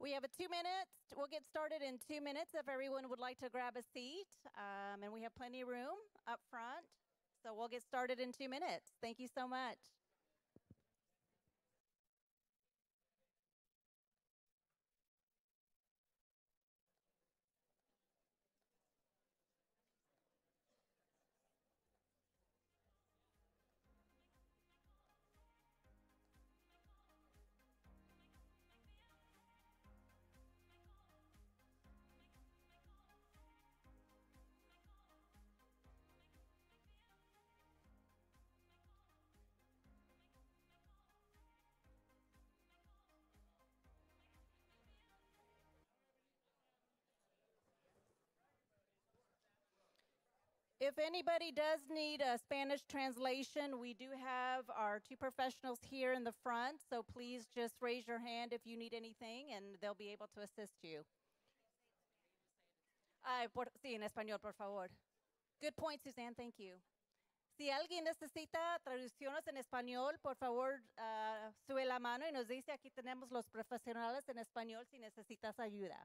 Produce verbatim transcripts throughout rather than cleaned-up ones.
We have a two minutes. We'll get started in two minutes if everyone would like to grab a seat. Um, and we have plenty of room up front. So we'll get started in two minutes. Thank you so much. If anybody does need a Spanish translation, we do have our two professionals here in the front. So please just raise your hand if you need anything and they'll be able to assist you. Ay, por, sí, en español, por favor. Good point, Suzanne. Thank you. Si alguien necesita traducciones en español, por favor, uh, sube la mano y nos dice, aquí tenemos los profesionales en español si necesitas ayuda.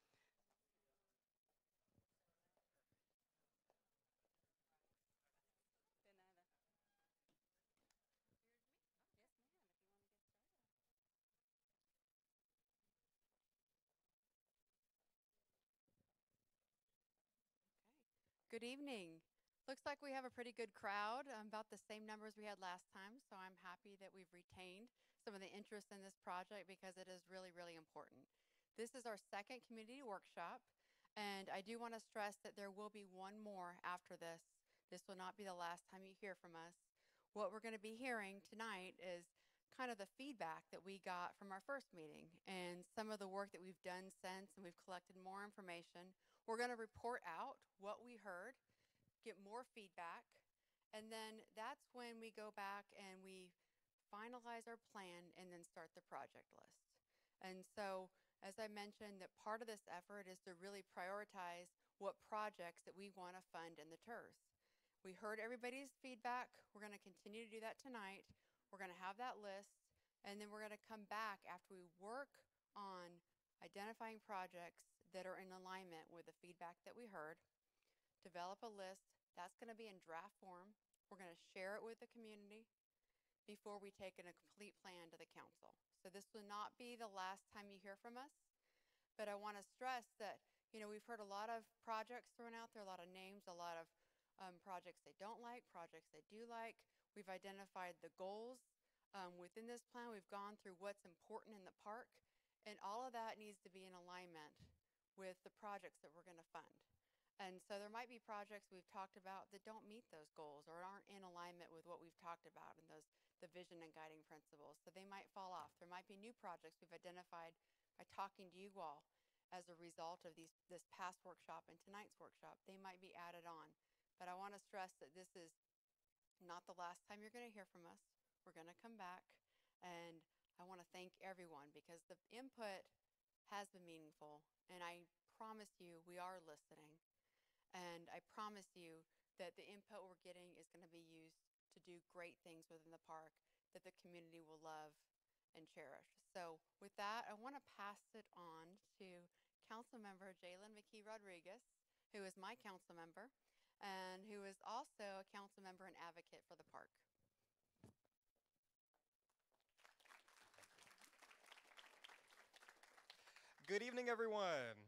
Good evening. Looks like we have a pretty good crowd, um, about the same numbers we had last time, so I'm happy that we've retained some of the interest in this project because it is really, really important. This is our second community workshop, and I do want to stress that there will be one more after this. This will not be the last time you hear from us. What we're going to be hearing tonight is kind of the feedback that we got from our first meeting and some of the work that we've done since, and we've collected more information. We're going to report out what we heard, get more feedback, and then that's when we go back and we finalize our plan and then start the project list. And so, as I mentioned, that part of this effort is to really prioritize what projects that we want to fund in the T E R S. We heard everybody's feedback. We're going to continue to do that tonight. We're going to have that list, and then we're going to come back after we work on identifying projects that are in alignment with the feedback that we heard, develop a list. That's going to be in draft form. We're going to share it with the community before we take in a complete plan to the council. So this will not be the last time you hear from us, but I want to stress that, you know, we've heard a lot of projects thrown out there, a lot of names, a lot of um, projects they don't like, projects they do like. We've identified the goals um, within this plan. We've gone through what's important in the park, and all of that needs to be in alignment with the projects that we're going to fund. And so there might be projects we've talked about that don't meet those goals or aren't in alignment with what we've talked about and those the vision and guiding principles. So they might fall off. There might be new projects we've identified by talking to you all as a result of these this past workshop and tonight's workshop. They might be added on. But I want to stress that this is not the last time you're going to hear from us. We're going to come back, and I want to thank everyone because the input has been meaningful, and I promise you we are listening, and I promise you that the input we're getting is going to be used to do great things within the park that the community will love and cherish. So with that, I want to pass it on to Councilmember Jalen McKee Rodriguez, who is my council member and who is also a council member and advocate for the park. Good evening, everyone.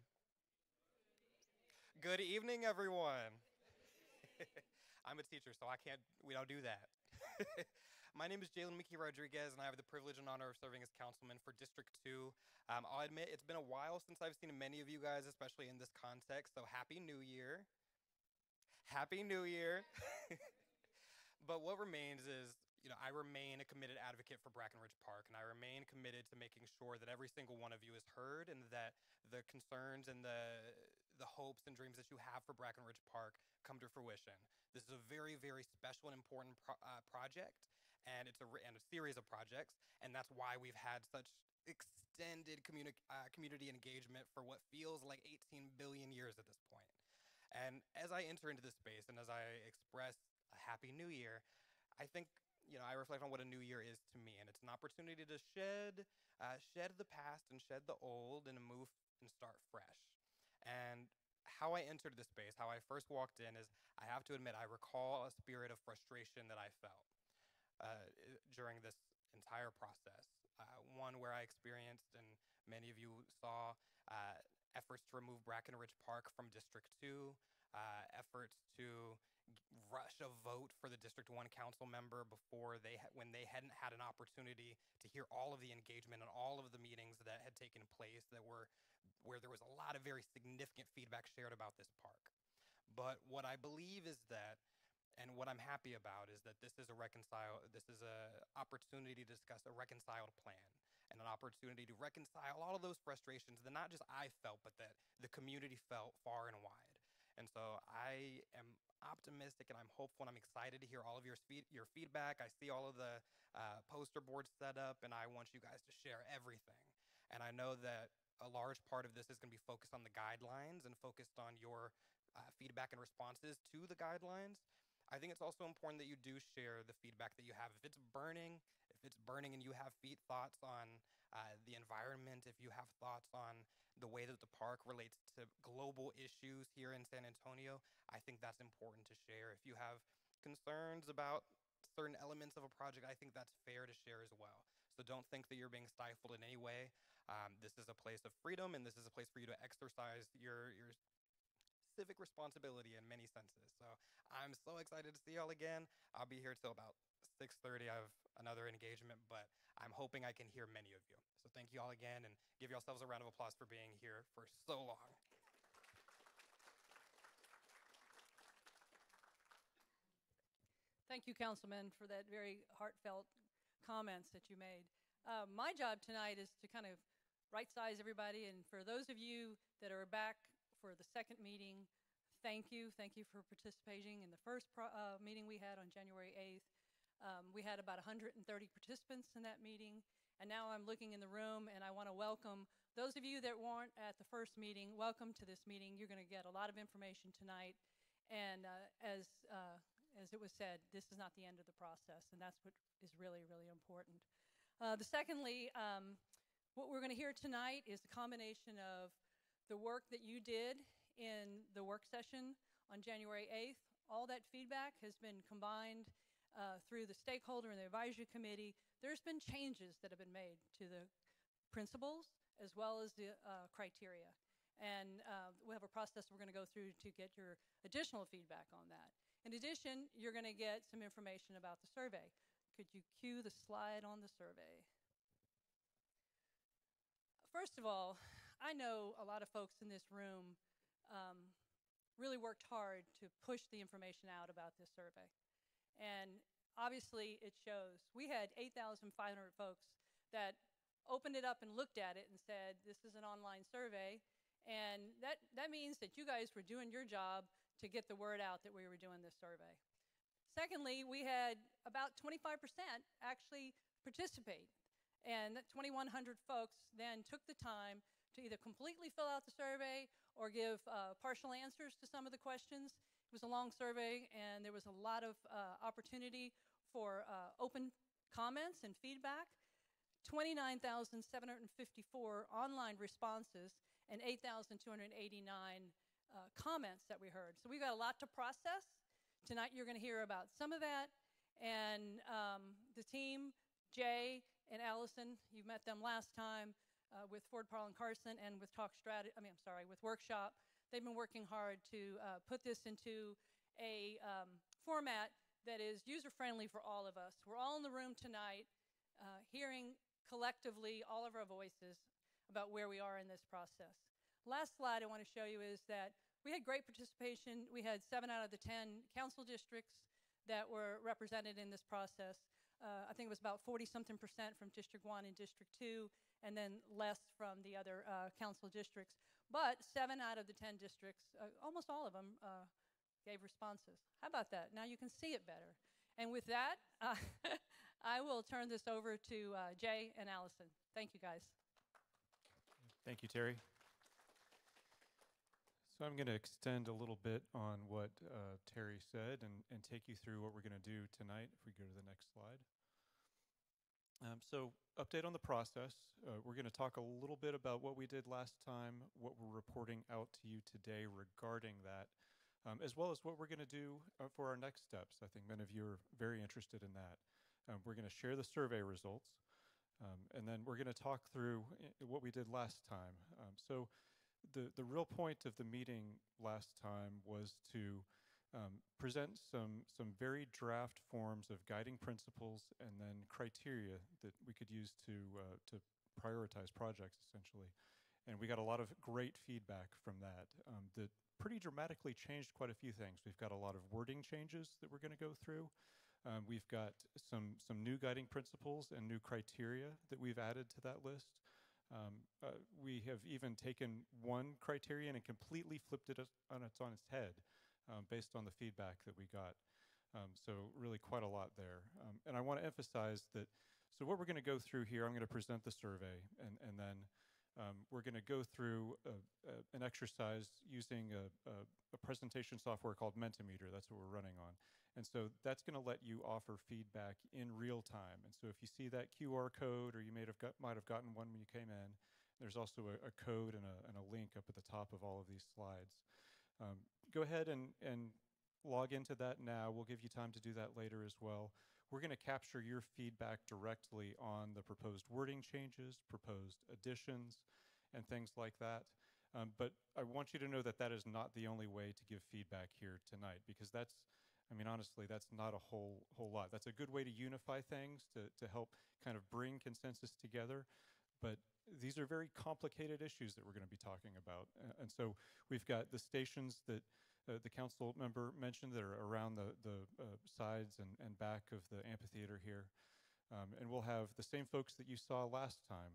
Good evening, everyone. I'm a teacher, so I can't, we don't do that. My name is Jalen McKee Rodriguez, and I have the privilege and honor of serving as councilman for District two. Um, I'll admit, it's been a while since I've seen many of you guys, especially in this context, so Happy New Year. Happy New Year. But what remains is, you know, I remain a committed advocate for Brackenridge Park, and I remain committed to making sure that every single one of you is heard and that the concerns and the the hopes and dreams that you have for Brackenridge Park come to fruition. This is a very, very special and important pro uh, project, and it's a, and a series of projects, and that's why we've had such extended communi uh, community engagement for what feels like eighteen billion years at this point. And as I enter into this space and as I express a Happy New Year, I think, you know, I reflect on what a new year is to me, and it's an opportunity to shed, uh, shed the past and shed the old, and move and start fresh. And how I entered this space, how I first walked in, is I have to admit I recall a spirit of frustration that I felt uh, during this entire process. Uh, one where I experienced, and many of you saw, uh, efforts to remove Brackenridge Park from District two, uh, efforts to rush a vote for the District one council member before they ha- when they hadn't had an opportunity to hear all of the engagement and all of the meetings that had taken place that were where there was a lot of very significant feedback shared about this park. But what I believe is that, and what I'm happy about, is that this is a reconcile this is a opportunity to discuss a reconciled plan, and an opportunity to reconcile all of those frustrations that not just I felt, but that the community felt far and wide. And so I am optimistic, and I'm hopeful, and I'm excited to hear all of your feed, your feedback. I see all of the uh, poster boards set up, and I want you guys to share everything. And I know that a large part of this is going to be focused on the guidelines and focused on your uh, feedback and responses to the guidelines. I think it's also important that you do share the feedback that you have. If it's burning, if it's burning and you have feet thoughts on uh, the environment, if you have thoughts on the way that the park relates to global issues here in San Antonio, I think that's important to share. If you have concerns about certain elements of a project, I think that's fair to share as well. So don't think that you're being stifled in any way. Um, this is a place of freedom, and this is a place for you to exercise your, your civic responsibility in many senses. So I'm so excited to see y'all again. I'll be here till about six thirty. I have another engagement, but I'm hoping I can hear many of you. So thank you all again, and give yourselves a round of applause for being here for so long. Thank you, Councilman, for that very heartfelt comments that you made. Uh, my job tonight is to kind of right-size everybody, and for those of you that are back for the second meeting, thank you. Thank you for participating in the first pro uh, meeting we had on January eighth. Um, we had about one hundred thirty participants in that meeting, and now I'm looking in the room, and I want to welcome those of you that weren't at the first meeting. Welcome to this meeting. You're going to get a lot of information tonight, and uh, as uh, as it was said, this is not the end of the process, and that's what is really, really important. Uh, the secondly, um, what we're going to hear tonight is a combination of the work that you did in the work session on January eighth. All that feedback has been combined uh, through the stakeholder and the advisory committee. There's been changes that have been made to the principles as well as the uh, criteria. And uh, we have a process we're going to go through to get your additional feedback on that. In addition, you're going to get some information about the survey. Could you cue the slide on the survey? First of all, I know a lot of folks in this room um, really worked hard to push the information out about this survey. And obviously it shows. We had eight thousand five hundred folks that opened it up and looked at it and said, this is an online survey. And that, that means that you guys were doing your job to get the word out that we were doing this survey. Secondly, we had about twenty-five percent actually participate. And that twenty-one hundred folks then took the time to either completely fill out the survey or give uh, partial answers to some of the questions. It was a long survey, and there was a lot of uh, opportunity for uh, open comments and feedback. twenty-nine thousand seven hundred fifty-four online responses and eight thousand two hundred eighty-nine uh, comments that we heard. So we've got a lot to process. Tonight you're going to hear about some of that. And um, the team, Jay and Allison, you met them last time uh, with Ford, Parle, and Carson, and with Talk Strategy, I mean, I'm sorry, with Workshop. They've been working hard to uh, put this into a um, format that is user-friendly for all of us. We're all in the room tonight uh, hearing collectively all of our voices about where we are in this process. Last slide I want to show you is that we had great participation. We had seven out of the ten council districts that were represented in this process. Uh, I think it was about forty something percent from District one and District two, and then less from the other uh, council districts. But seven out of the ten districts, uh, almost all of them, uh, gave responses. How about that? Now you can see it better. And with that, uh, I will turn this over to uh, Jay and Allison. Thank you, guys. Thank you, Terry. So I'm going to extend a little bit on what uh, Terry said and, and take you through what we're going to do tonight if we go to the next slide. Um, so update on the process. Uh, we're going to talk a little bit about what we did last time, what we're reporting out to you today regarding that, um, as well as what we're going to do uh, for our next steps. I think many of you are very interested in that. Um, we're going to share the survey results, um, and then we're going to talk through I- what we did last time. Um, so the, the real point of the meeting last time was to um, present some, some very draft forms of guiding principles and then criteria that we could use to, uh, to prioritize projects, essentially. And we got a lot of great feedback from that um, that pretty dramatically changed quite a few things. We've got a lot of wording changes that we're going to go through. Um, we've got some, some new guiding principles and new criteria that we've added to that list. Um, uh, we have even taken one criterion and completely flipped it on its, on its head um, based on the feedback that we got. Um, so really quite a lot there. Um, and I want to emphasize that, so what we're going to go through here, I'm going to present the survey, and, and then um, we're going to go through a, a, an exercise using a, a, a presentation software called Mentimeter. That's what we're running on. And so that's going to let you offer feedback in real time. And so if you see that Q R code, or you may have got, might have gotten one when you came in, there's also a, a code and a, and a link up at the top of all of these slides. Um, go ahead and, and log into that now. We'll give you time to do that later as well. We're going to capture your feedback directly on the proposed wording changes, proposed additions, and things like that. Um, but I want you to know that that is not the only way to give feedback here tonight, because that's, I mean, honestly, that's not a whole whole lot. That's a good way to unify things, to, to help kind of bring consensus together. But these are very complicated issues that we're going to be talking about. Uh, and so we've got the stations that uh, the council member mentioned that are around the, the uh, sides and, and back of the amphitheater here. Um, and we'll have the same folks that you saw last time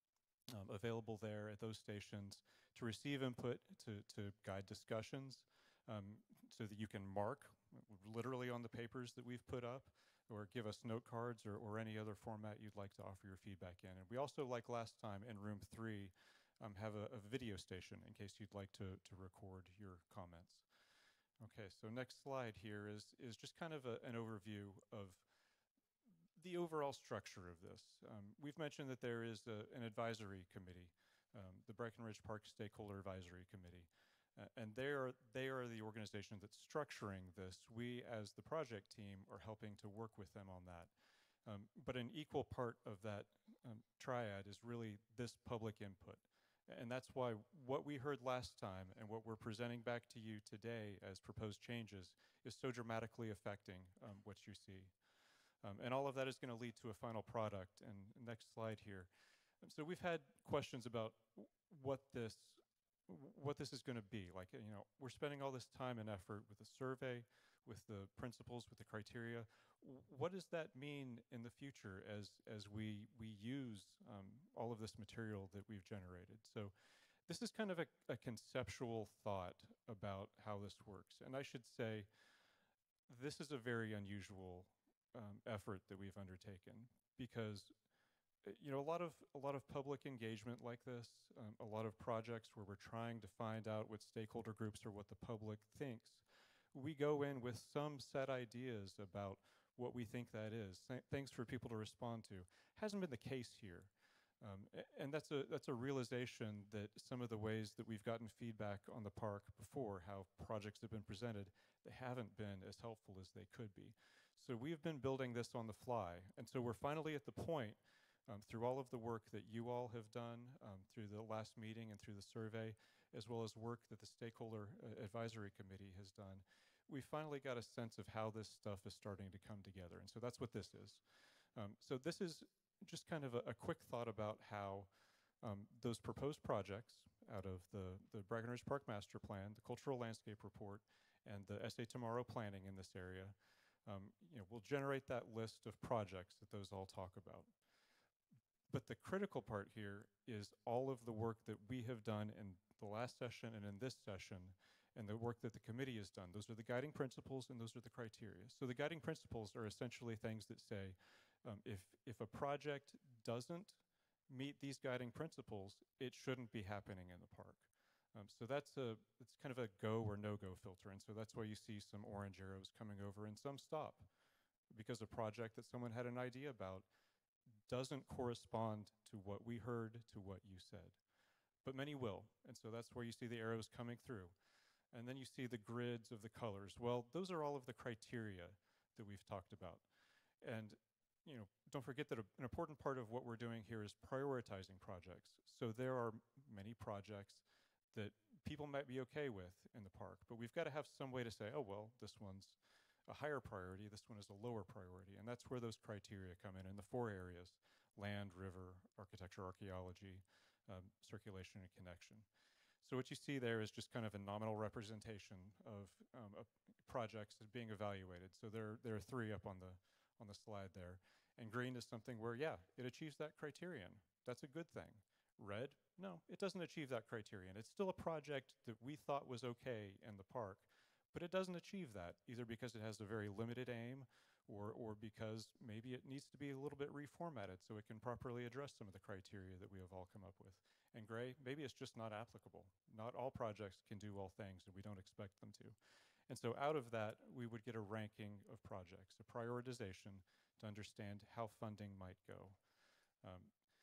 um, available there at those stations to receive input, to, to guide discussions, um, so that you can mark literally on the papers that we've put up, or give us note cards, or, or any other format you'd like to offer your feedback in. And we also, like last time in room three, um, have a, a video station in case you'd like to, to record your comments. Okay, so next slide here is, is just kind of a, an overview of the overall structure of this. Um, we've mentioned that there is a, an advisory committee, um, the Breckenridge Park Stakeholder Advisory Committee. Uh, and they are, they are the organization that's structuring this. We, as the project team, are helping to work with them on that. Um, but an equal part of that um, triad is really this public input. And that's why what we heard last time and what we're presenting back to you today as proposed changes is so dramatically affecting um, what you see. Um, and all of that is going to lead to a final product. And next slide here. Um, so we've had questions about what this what this is going to be. Like, you know, we're spending all this time and effort with the survey, with the principles, with the criteria. W what does that mean in the future as, as we, we use um, all of this material that we've generated? So this is kind of a, a conceptual thought about how this works. And I should say, this is a very unusual um, effort that we've undertaken, because you know, a lot of a lot of public engagement like this, um, a lot of projects where we're trying to find out what stakeholder groups or what the public thinks, we go in with some set ideas about what we think that is, th things for people to respond to. Hasn't been the case here, um, and that's a that's a realization that some of the ways that we've gotten feedback on the park before, how projects have been presented, they haven't been as helpful as they could be. So we've been building this on the fly, and so we're finally at the point. Um, through all of the work that you all have done, um, through the last meeting and through the survey, as well as work that the Stakeholder uh, Advisory Committee has done, we finally got a sense of how this stuff is starting to come together. And so that's what this is. Um, so this is just kind of a, a quick thought about how um, those proposed projects out of the, the Breckenridge Park Master Plan, the Cultural Landscape Report, and the S A Tomorrow planning in this area, um, you know, will generate that list of projects that those all talk about. But the critical part here is all of the work that we have done in the last session and in this session, and the work that the committee has done. Those are the guiding principles, and those are the criteria. So the guiding principles are essentially things that say, um, if, if a project doesn't meet these guiding principles, it shouldn't be happening in the park. Um, so that's a it's kind of a go or no go filter, and so that's why you see some orange arrows coming over and some stop, because a project that someone had an idea about doesn't correspond to what we heard, to what you said. But many will, and so that's where you see the arrows coming through. And then you see the grids of the colors. Well, those are all of the criteria that we've talked about. And you know, don't forget that a, an important part of what we're doing here is prioritizing projects. So there are many projects that people might be okay with in the park, but we've got to have some way to say, oh, well, this one's a higher priority, this one is a lower priority. And that's where those criteria come in, in the four areas: land, river, architecture, archaeology, um, circulation, and connection. So what you see there is just kind of a nominal representation of um, uh, projects that are being evaluated. So there, there are three up on the, on the slide there. And green is something where, yeah, it achieves that criterion. That's a good thing. Red, no, it doesn't achieve that criterion. It's still a project that we thought was okay in the park, but it doesn't achieve that, either because it has a very limited aim, or, or because maybe it needs to be a little bit reformatted so it can properly address some of the criteria that we have all come up with. And gray, maybe it's just not applicable. Not all projects can do all things, and we don't expect them to. And so out of that, we would get a ranking of projects, a prioritization to understand how funding might go. Um,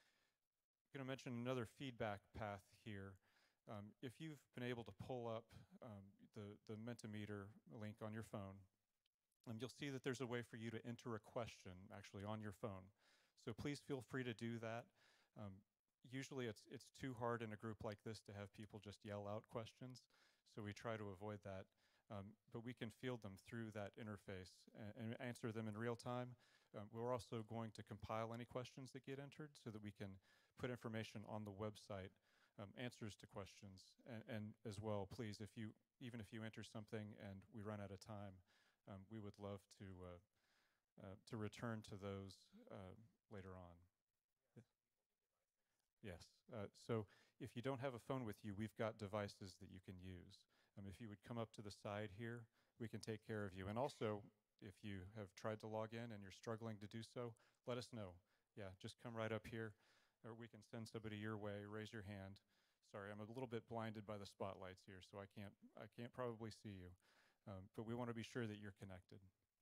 I'm going to mention another feedback path here. Um, if you've been able to pull up um, the, the Mentimeter link on your phone, um, you'll see that there's a way for you to enter a question actually on your phone. So please feel free to do that. Um, usually it's, it's too hard in a group like this to have people just yell out questions, so we try to avoid that. Um, but we can field them through that interface and, and answer them in real time. Um, we're also going to compile any questions that get entered so that we can put information on the website, um, answers to questions. And, and as well, please, if you, even if you enter something and we run out of time, um, we would love to, uh, uh, to return to those uh, later on. Yes, uh, so if you don't have a phone with you, we've got devices that you can use. Um, if you would come up to the side here, we can take care of you. And also, if you have tried to log in and you're struggling to do so, let us know. Yeah, just come right up here, or we can send somebody your way. Raise your hand. Sorry, I'm a little bit blinded by the spotlights here, so I can't, I can't probably see you. Um, but we want to be sure that you're connected.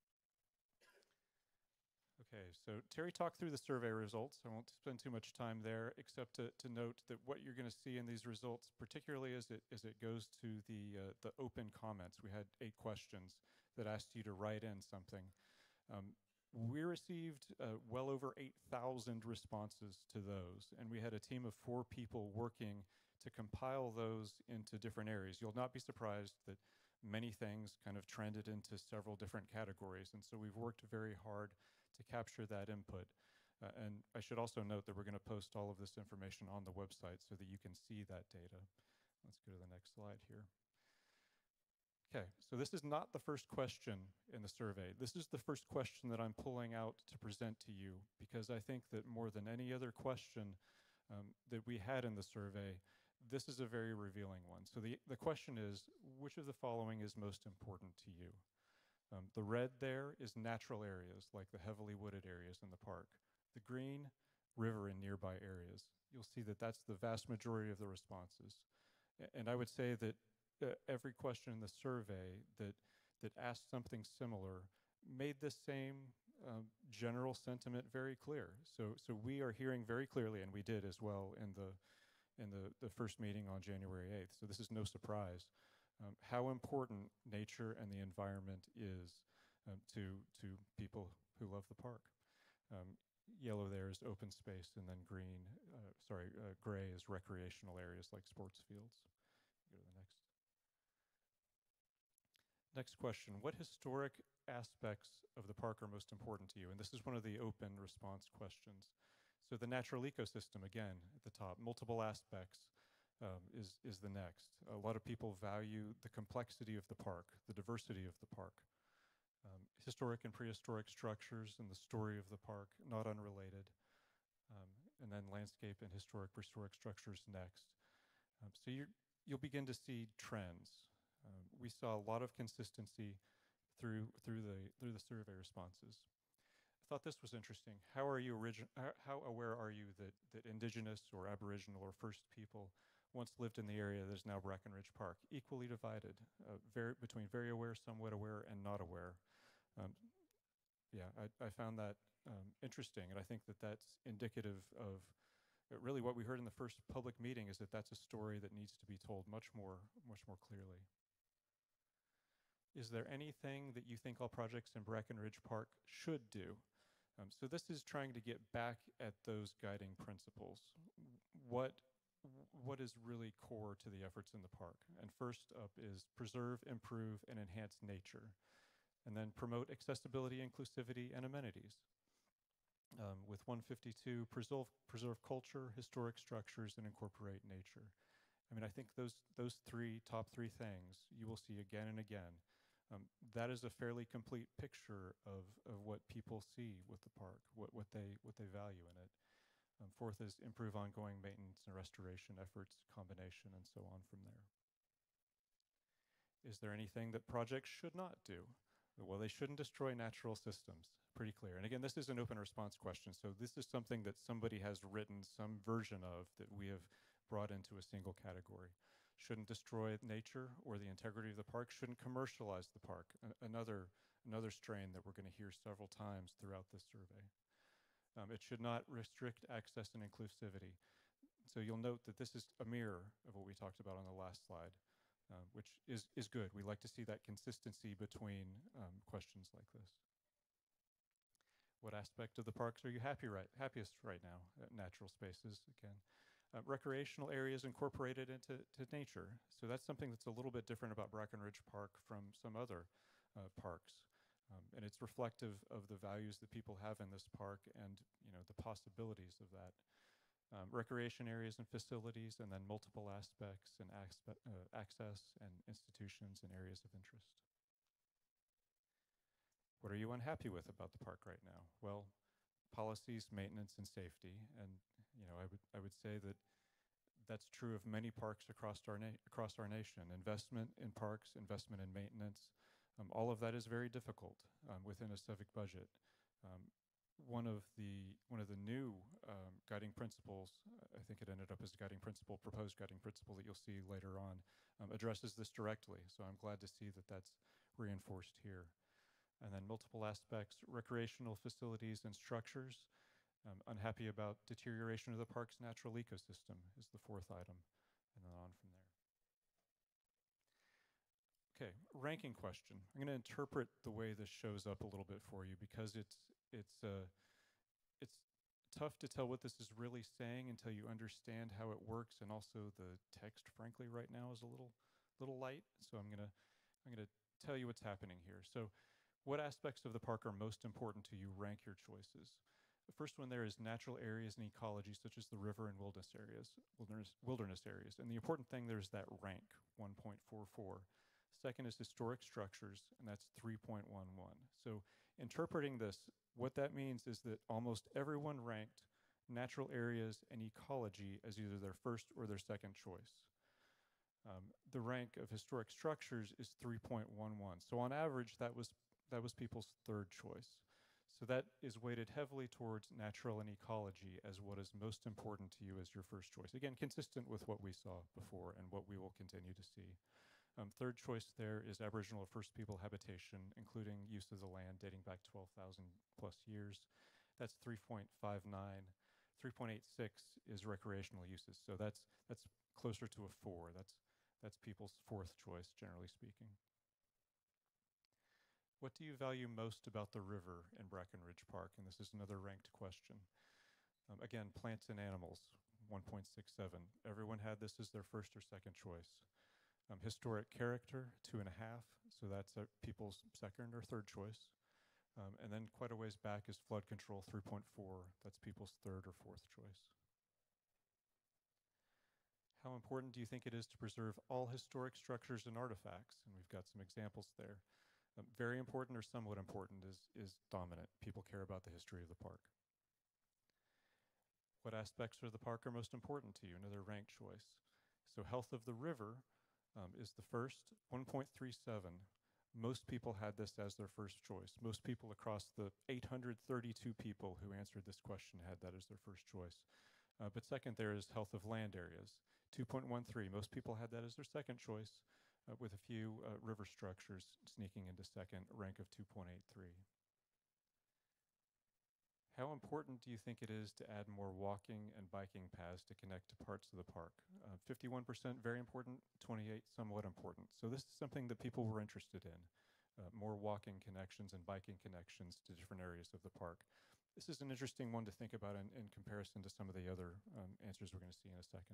Okay, so Terry talked through the survey results. I won't spend too much time there, except to, to note that what you're going to see in these results, particularly as it, as it goes to the, uh, the open comments, we had eight questions that asked you to write in something. Um, we received uh, well over eight thousand responses to those, and we had a team of four people working to compile those into different areas. You'll not be surprised that many things kind of trended into several different categories, and so we've worked very hard to capture that input. Uh, and I should also note that we're going to post all of this information on the website so that you can see that data. Let's go to the next slide here. Okay, so this is not the first question in the survey. This is the first question that I'm pulling out to present to you, because I think that more than any other question um, that we had in the survey, this is a very revealing one. So the, the question is, which of the following is most important to you? Um, the red there is natural areas, like the heavily wooded areas in the park. The green, river and nearby areas. You'll see that that's the vast majority of the responses. A and I would say that uh, every question in the survey that, that asked something similar made the same um, general sentiment very clear. So, so we are hearing very clearly, and we did as well in the, in the, the first meeting on January eighth. So this is no surprise. Um, how important nature and the environment is um, to, to people who love the park. Um, yellow there is open space, and then green, uh, sorry, uh, gray is recreational areas like sports fields. Go to the next. Next question, what historic aspects of the park are most important to you? And this is one of the open response questions. So the natural ecosystem, again, at the top, multiple aspects. Um, is, is the next. A lot of people value the complexity of the park, the diversity of the park. Um, historic and prehistoric structures and the story of the park, not unrelated. Um, and then landscape and historic prehistoric structures next. Um, so you're, you'll begin to see trends. Um, we saw a lot of consistency through, through, the, through the survey responses. I thought this was interesting. How are you origin how, how aware are you that, that indigenous or aboriginal or first people once lived in the area that is now Brackenridge Park, equally divided uh, very, between very aware, somewhat aware, and not aware. Um, yeah, I, I found that um, interesting, and I think that that's indicative of uh, really what we heard in the first public meeting is that that's a story that needs to be told much more, much more clearly. Is there anything that you think all projects in Brackenridge Park should do? Um, so this is trying to get back at those guiding principles. What, what is really core to the efforts in the park? And first up is preserve, improve, and enhance nature. And then promote accessibility, inclusivity, and amenities. Um, with one fifty-two, preserve, preserve culture, historic structures, and incorporate nature. I mean, I think those, those three, top three things you will see again and again. Um, that is a fairly complete picture of, of what people see with the park, what, what, they, what they value in it. Um, fourth is improve ongoing maintenance and restoration efforts, combination, and so on from there. Is there anything that projects should not do? Well, they shouldn't destroy natural systems. Pretty clear. And again, this is an open response question, so this is something that somebody has written some version of that we have brought into a single category. Shouldn't destroy nature or the integrity of the park, shouldn't commercialize the park. A another, another strain that we're going to hear several times throughout this survey. Um, it should not restrict access and inclusivity. So you'll note that this is a mirror of what we talked about on the last slide, uh, which is, is good. We like to see that consistency between um, questions like this. What aspect of the parks are you happy right, happiest right now? Uh, natural spaces, again. Uh, recreational areas incorporated into to nature. So that's something that's a little bit different about Brackenridge Park from some other uh, parks. Um, and it's reflective of the values that people have in this park and you know the possibilities of that. Um, recreation areas and facilities, and then multiple aspects and aspe uh, access and institutions and areas of interest. What are you unhappy with about the park right now? Well, policies, maintenance, and safety. And you know, I would I would say that that's true of many parks across our na across our nation. Investment in parks, investment in maintenance, um, all of that is very difficult um, within a civic budget. Um, one of the one of the new um, guiding principles, I think it ended up as a guiding principle, proposed guiding principle that you'll see later on, um, addresses this directly. So I'm glad to see that that's reinforced here. And then multiple aspects, recreational facilities and structures. Um, unhappy about deterioration of the park's natural ecosystem is the fourth item, and then on from there. Okay, ranking question. I'm going to interpret the way this shows up a little bit for you because it's it's uh, it's tough to tell what this is really saying until you understand how it works, and also the text, frankly, right now is a little little light. So I'm gonna I'm gonna tell you what's happening here. So, what aspects of the park are most important to you? Rank your choices. The first one there is natural areas and ecology, such as the river and wilderness areas, wilderness, wilderness areas. And the important thing there is that rank, one point four four. Second is historic structures, and that's three point one one. So interpreting this, what that means is that almost everyone ranked natural areas and ecology as either their first or their second choice. Um, the rank of historic structures is three point one one. So on average, that was, that was people's third choice. So that is weighted heavily towards natural and ecology as what is most important to you as your first choice. Again, consistent with what we saw before and what we will continue to see. Um, third choice there is Aboriginal or First People habitation, including use of the land dating back twelve thousand plus years. That's three point five nine. three point eight six is recreational uses. So that's, that's closer to a four. That's, that's people's fourth choice, generally speaking. What do you value most about the river in Brackenridge Park? And this is another ranked question. Um, again, plants and animals, one point six seven. Everyone had this as their first or second choice. Um, historic character, two and a half. So that's uh, people's second or third choice. Um, and then quite a ways back is flood control, three point four. That's people's third or fourth choice. How important do you think it is to preserve all historic structures and artifacts? And we've got some examples there. Um, very important or somewhat important is, is dominant. People care about the history of the park. What aspects of the park are most important to you? Another ranked choice. So health of the river um, is the first, one point three seven. Most people had this as their first choice. Most people across the eight hundred thirty-two people who answered this question had that as their first choice. Uh, but second there is health of land areas, two point one three, most people had that as their second choice, uh, with a few uh, river structures sneaking into second, a rank of two point eight three. How important do you think it is to add more walking and biking paths to connect to parts of the park? Uh, fifty-one percent very important, twenty-eight somewhat important. So this is something that people were interested in, uh, more walking connections and biking connections to different areas of the park. This is an interesting one to think about in, in comparison to some of the other um, answers we're going to see in a second.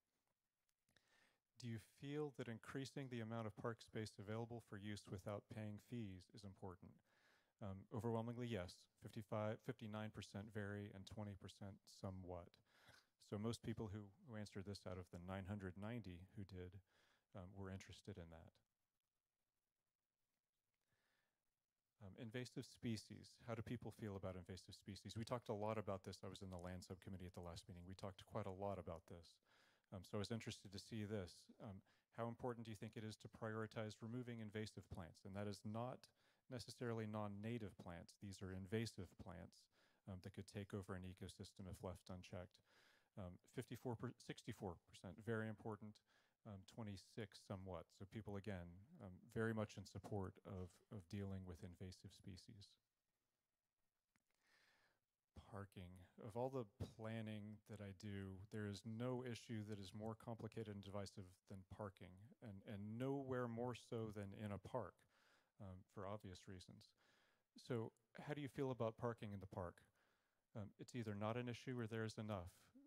Do you feel that increasing the amount of park space available for use without paying fees is important? Um, overwhelmingly, yes. fifty-five, fifty-nine percent very, and twenty percent somewhat. So most people who, who answered this out of the nine hundred ninety who did um, were interested in that. Um, invasive species. How do people feel about invasive species? We talked a lot about this. I was in the land subcommittee at the last meeting. We talked quite a lot about this. Um, so I was interested to see this. Um, how important do you think it is to prioritize removing invasive plants? And that is not necessarily non-native plants. These are invasive plants um, that could take over an ecosystem if left unchecked. Um, fifty-four, sixty-four percent, very important, um, twenty-six somewhat. So people, again, um, very much in support of, of dealing with invasive species. Parking. Of all the planning that I do, there is no issue that is more complicated and divisive than parking, and, and nowhere more so than in a park. Um, for obvious reasons. So how do you feel about parking in the park? Um, it's either not an issue or there's enough,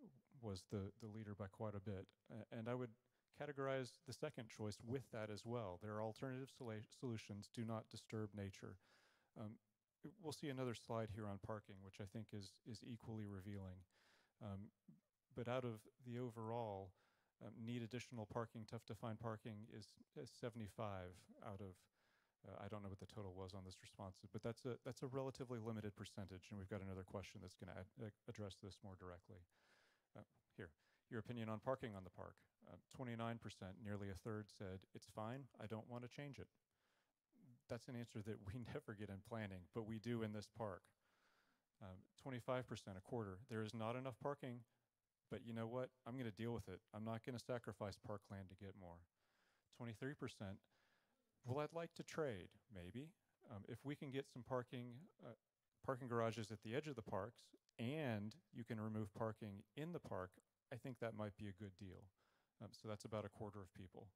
was the, the leader by quite a bit. Uh, and I would categorize the second choice with that as well. There are alternative solutions, do not disturb nature. Um, we'll see another slide here on parking, which I think is, is equally revealing. Um, but out of the overall, um, need additional parking, tough to find parking is, is seventy-five out of Uh, I don't know what the total was on this response, but that's a that's a relatively limited percentage, and we've got another question that's going to uh, address this more directly. Uh, here, your opinion on parking on the park. Uh, twenty-nine percent, nearly a third, said, it's fine, I don't want to change it. That's an answer that we never get in planning, but we do in this park. Um, twenty-five percent, a quarter, there is not enough parking, but you know what? I'm going to deal with it. I'm not going to sacrifice parkland to get more. twenty-three percent, well, I'd like to trade, maybe. Um, if we can get some parking, uh, parking garages at the edge of the parks, and you can remove parking in the park, I think that might be a good deal. Um, so that's about a quarter of people.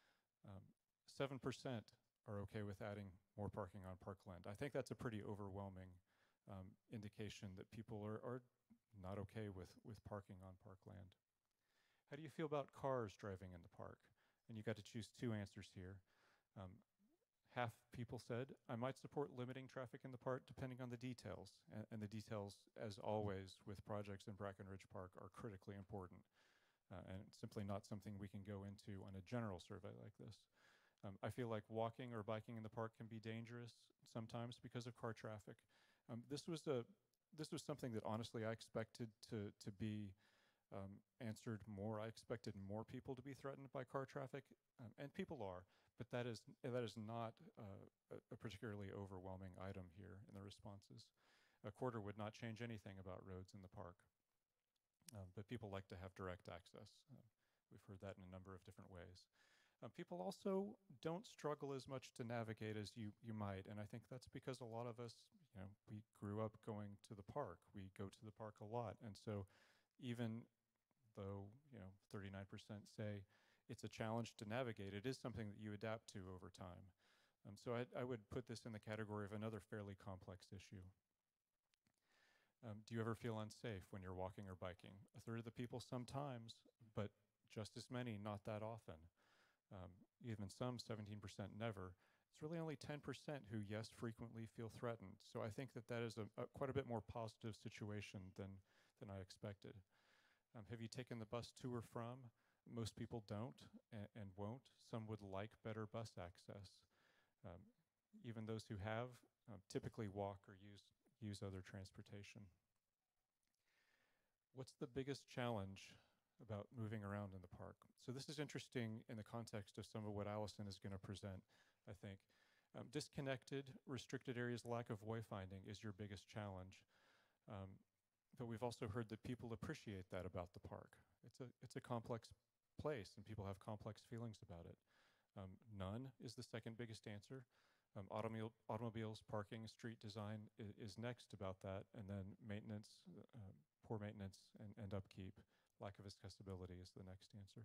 Um, seven percent are okay with adding more parking on parkland. I think that's a pretty overwhelming um, indication that people are, are not okay with, with parking on parkland. How do you feel about cars driving in the park? And you got to choose two answers here. Um, half people said, I might support limiting traffic in the park depending on the details. And, and the details, as always, with projects in Brackenridge Park are critically important. Uh, and simply not something we can go into on a general survey like this. Um, I feel like walking or biking in the park can be dangerous sometimes because of car traffic. Um, this was a, this was something that honestly I expected to, to be um, answered more. I expected more people to be threatened by car traffic, um, and people are. But that is, that is not uh, a, a particularly overwhelming item here in the responses. A quarter would not change anything about roads in the park, um, but people like to have direct access. Uh, we've heard that in a number of different ways. Uh, people also don't struggle as much to navigate as you, you might, and I think that's because a lot of us, you know, we grew up going to the park. We go to the park a lot, and so even though, you know, thirty-nine percent say it's a challenge to navigate, it is something that you adapt to over time. Um, so I, I would put this in the category of another fairly complex issue. Um, do you ever feel unsafe when you're walking or biking? A third of the people sometimes, but just as many not that often. Um, even some, seventeen percent never. It's really only ten percent who, yes, frequently feel threatened. So I think that that is a, a quite a bit more positive situation than, than I expected. Um, have you taken the bus to or from? Most people don't and, and won't. Some would like better bus access. Um, even those who have um, typically walk or use, use other transportation. What's the biggest challenge about moving around in the park? So this is interesting in the context of some of what Allison is going to present, I think. Um, disconnected, restricted areas, lack of wayfinding is your biggest challenge. Um, but we've also heard that people appreciate that about the park. It's a, it's a complex place and people have complex feelings about it. Um, none is the second biggest answer. Um, automobile, automobiles, parking, street design is, is next about that, and then maintenance, uh, poor maintenance, and, and upkeep, lack of accessibility is the next answer.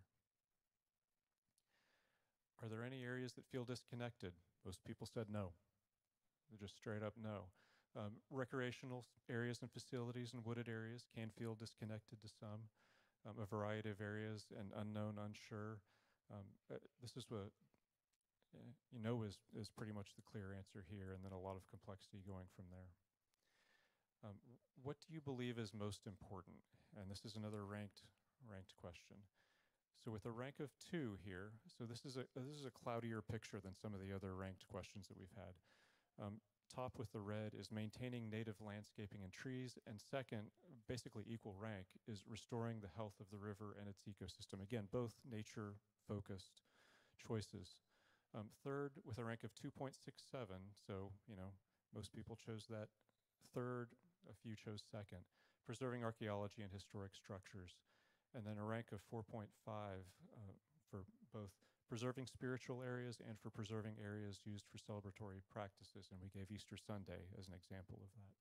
Are there any areas that feel disconnected? Most people said no. They're just straight up no. Um, recreational areas and facilities and wooded areas can feel disconnected to some. Um, a variety of areas and unknown, unsure. Um, uh, this is what uh, you know is, is pretty much the clear answer here, and then a lot of complexity going from there. Um, what do you believe is most important? And this is another ranked ranked question. So with a rank of two here, so this is a this is a cloudier picture than some of the other ranked questions that we've had. Um, top with the red is maintaining native landscaping and trees, and second, basically equal rank, is restoring the health of the river and its ecosystem. Again, both nature-focused choices. Um, third, with a rank of two point six seven, so, you know, most people chose that third, a few chose second, preserving archaeology and historic structures. And then a rank of four point five uh, for both preserving spiritual areas and for preserving areas used for celebratory practices, and we gave Easter Sunday as an example of that.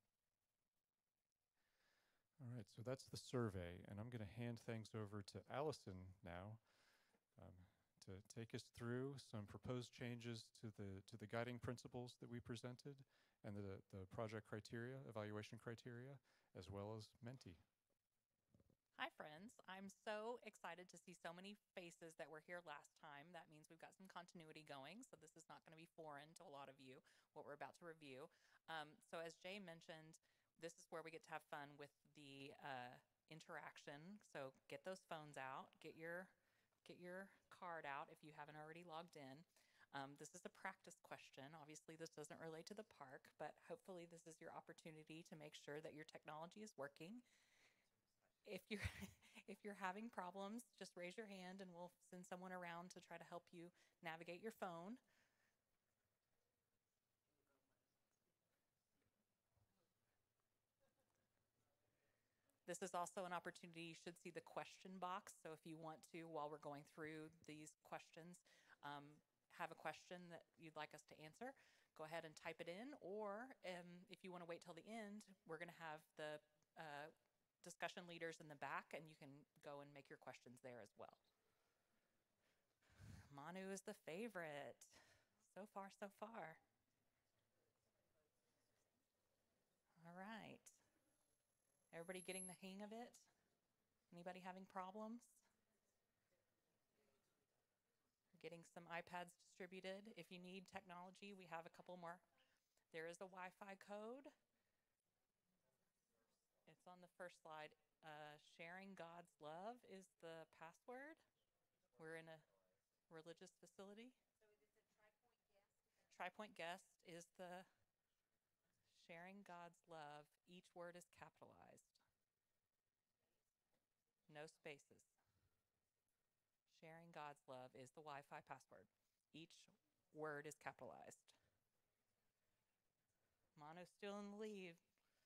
All right, so that's the survey, and I'm going to hand things over to Allison now um, to take us through some proposed changes to the to the guiding principles that we presented and the, the project criteria, evaluation criteria, as well as Menti. Hi, friends. I'm so excited to see so many faces that were here last time. That means we've got some continuity going, so this is not going to be foreign to a lot of you, what we're about to review. Um, so as Jay mentioned, this is where we get to have fun with the uh, interaction. So get those phones out, get your, get your card out if you haven't already logged in. Um, this is a practice question. Obviously, this doesn't relate to the park, but hopefully this is your opportunity to make sure that your technology is working. If you're if you're having problems, just raise your hand and we'll send someone around to try to help you navigate your phone. This is also an opportunity. You should see the question box. So if you want to, while we're going through these questions, um, have a question that you'd like us to answer, go ahead and type it in. Or um, if you want to wait till the end, we're going to have the uh, discussion leaders in the back, and you can go and make your questions there as well. Manu is the favorite. So far, so far. All right. Everybody getting the hang of it? Anybody having problems? Getting some iPads distributed. If you need technology, we have a couple more. There is a Wi-Fi code. It's on the first slide. Uh, sharing God's love is the password. We're in a religious facility. So Tri-Point Guest is the sharing God's love. Each word is capitalized. No spaces. Sharing God's love is the Wi-Fi password. Each word is capitalized. Mono's still in the lead.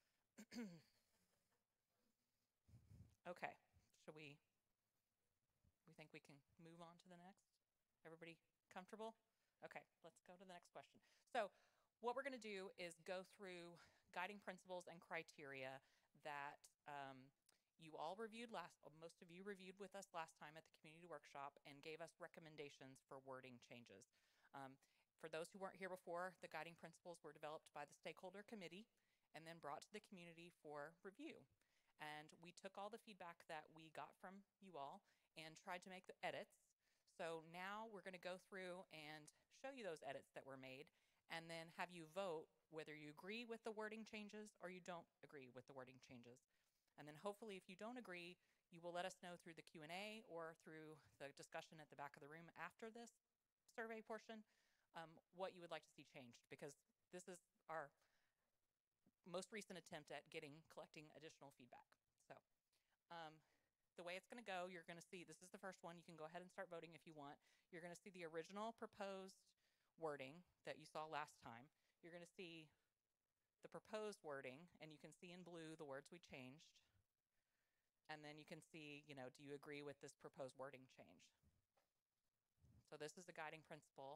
Okay, should we, we think we can move on to the next? Everybody comfortable? Okay, let's go to the next question. So what we're gonna do is go through guiding principles and criteria that um, you all reviewed last, most of you reviewed with us last time at the community workshop and gave us recommendations for wording changes. Um, for those who weren't here before, the guiding principles were developed by the stakeholder committee and then brought to the community for review. And we took all the feedback that we got from you all and tried to make the edits. So now we're going to go through and show you those edits that were made and then have you vote whether you agree with the wording changes or you don't agree with the wording changes. And then hopefully if you don't agree, you will let us know through the Q and A or through the discussion at the back of the room after this survey portion um, what you would like to see changed, because this is our most recent attempt at getting, collecting additional feedback. So um, the way it's gonna go, you're gonna see, this is the first one, you can go ahead and start voting if you want. You're gonna see the original proposed wording that you saw last time. You're gonna see the proposed wording, and you can see in blue the words we changed. And then you can see, you know, do you agree with this proposed wording change? So this is the guiding principle.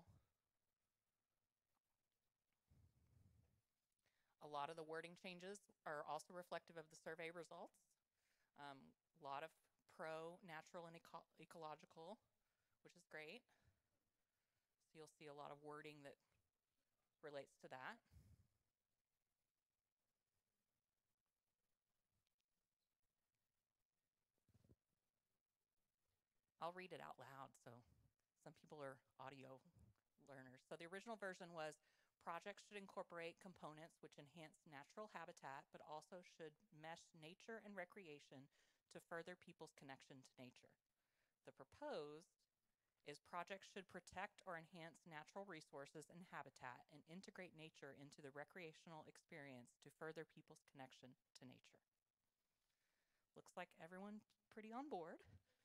A lot of the wording changes are also reflective of the survey results. Um, a lot of pro natural and eco ecological, which is great. So you'll see a lot of wording that relates to that. I'll read it out loud, so some people are audio learners. So the original version was, projects should incorporate components which enhance natural habitat, but also should mesh nature and recreation to further people's connection to nature. The proposed is, projects should protect or enhance natural resources and habitat and integrate nature into the recreational experience to further people's connection to nature. Looks like everyone's pretty on board.